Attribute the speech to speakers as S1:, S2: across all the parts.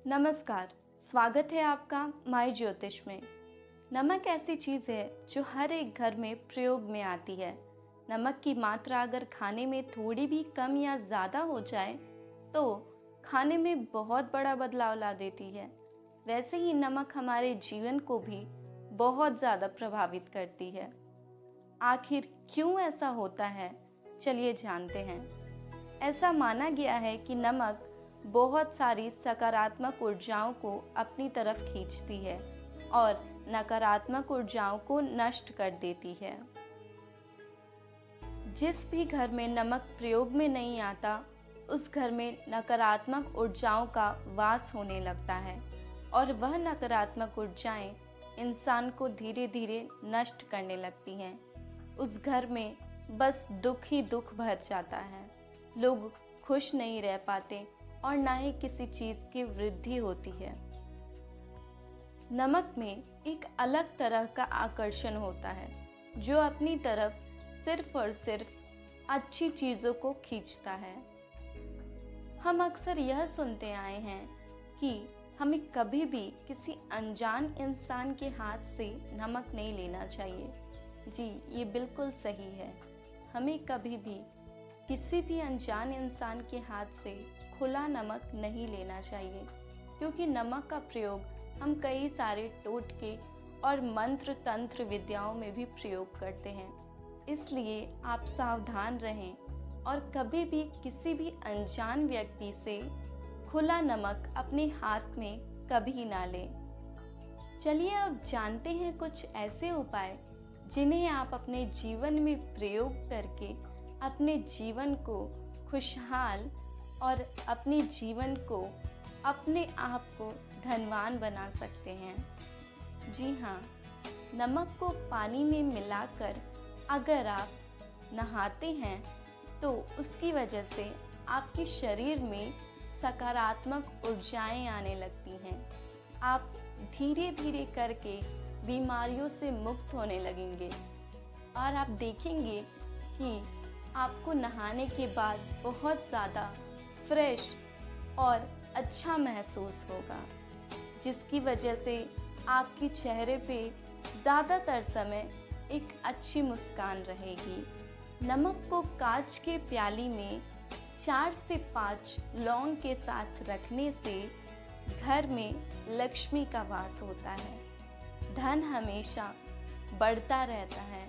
S1: नमस्कार। स्वागत है आपका माय ज्योतिष में। नमक ऐसी चीज़ है जो हर एक घर में प्रयोग में आती है। नमक की मात्रा अगर खाने में थोड़ी भी कम या ज़्यादा हो जाए तो खाने में बहुत बड़ा बदलाव ला देती है। वैसे ही नमक हमारे जीवन को भी बहुत ज़्यादा प्रभावित करती है। आखिर क्यों ऐसा होता है, चलिए जानते हैं। ऐसा माना गया है कि नमक बहुत सारी सकारात्मक ऊर्जाओं को अपनी तरफ खींचती है और नकारात्मक ऊर्जाओं को नष्ट कर देती है। जिस भी घर में नमक प्रयोग में नहीं आता, उस घर में नकारात्मक ऊर्जाओं का वास होने लगता है और वह नकारात्मक ऊर्जाएं इंसान को धीरे धीरे नष्ट करने लगती हैं। उस घर में बस दुख ही दुख भर जाता है। लोग खुश नहीं रह पाते और ना ही किसी चीज़ की वृद्धि होती है। नमक में एक अलग तरह का आकर्षण होता है जो अपनी तरफ सिर्फ और सिर्फ अच्छी चीज़ों को खींचता है। हम अक्सर यह सुनते आए हैं कि हमें कभी भी किसी अनजान इंसान के हाथ से नमक नहीं लेना चाहिए। जी, ये बिल्कुल सही है। हमें कभी भी किसी भी अनजान इंसान के हाथ से खुला नमक नहीं लेना चाहिए, क्योंकि नमक का प्रयोग हम कई सारे टोटके और मंत्र तंत्र विद्याओं में भी प्रयोग करते हैं। इसलिए आप सावधान रहें और कभी भी किसी भी अनजान व्यक्ति से खुला नमक अपने हाथ में कभी ना लें। चलिए अब जानते हैं कुछ ऐसे उपाय जिन्हें आप अपने जीवन में प्रयोग करके अपने जीवन को खुशहाल और अपने जीवन को, अपने आप को धनवान बना सकते हैं। जी हाँ, नमक को पानी में मिलाकर अगर आप नहाते हैं तो उसकी वजह से आपके शरीर में सकारात्मक ऊर्जाएं आने लगती हैं। आप धीरे धीरे करके बीमारियों से मुक्त होने लगेंगे और आप देखेंगे कि आपको नहाने के बाद बहुत ज़्यादा फ्रेश और अच्छा महसूस होगा, जिसकी वजह से आपके चेहरे पे ज़्यादातर समय एक अच्छी मुस्कान रहेगी। नमक को कांच के प्याली में 4 से 5 लौंग के साथ रखने से घर में लक्ष्मी का वास होता है, धन हमेशा बढ़ता रहता है।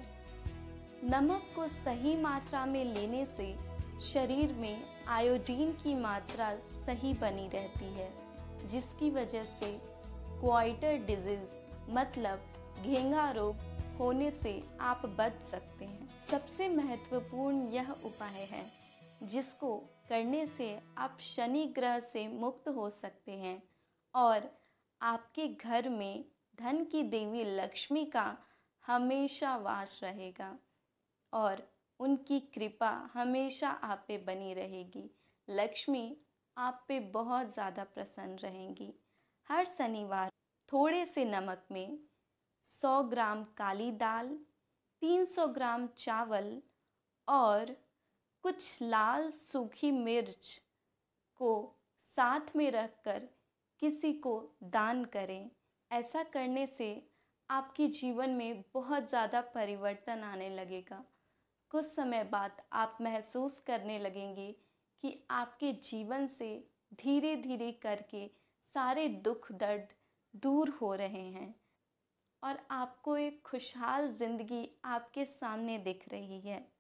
S1: नमक को सही मात्रा में लेने से शरीर में आयोडीन की मात्रा सही बनी रहती है, जिसकी वजह से क्वाइटर डिजीज मतलब घेंघा रोग होने से आप बच सकते हैं। सबसे महत्वपूर्ण यह उपाय है जिसको करने से आप शनि ग्रह से मुक्त हो सकते हैं और आपके घर में धन की देवी लक्ष्मी का हमेशा वास रहेगा और उनकी कृपा हमेशा आप पे बनी रहेगी। लक्ष्मी आप पे बहुत ज़्यादा प्रसन्न रहेंगी। हर शनिवार थोड़े से नमक में 100 ग्राम काली दाल, 300 ग्राम चावल और कुछ लाल सूखी मिर्च को साथ में रखकर किसी को दान करें। ऐसा करने से आपके जीवन में बहुत ज़्यादा परिवर्तन आने लगेगा। कुछ समय बाद आप महसूस करने लगेंगे कि आपके जीवन से धीरे धीरे करके सारे दुख दर्द दूर हो रहे हैं और आपको एक खुशहाल ज़िंदगी आपके सामने दिख रही है।